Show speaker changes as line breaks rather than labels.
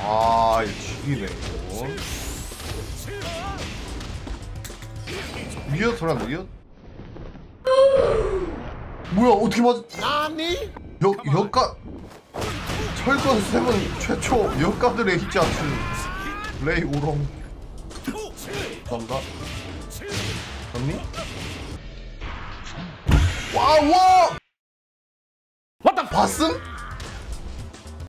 아, 이거 죽이네, 이거. 리엇 소리한다, 리엇? 뭐야, 어떻게 맞아?
나니?
역가 철권 세븐 최초 역가들의 히트아트 레이 오롱 뭔가? 언니? 와우! 봤음?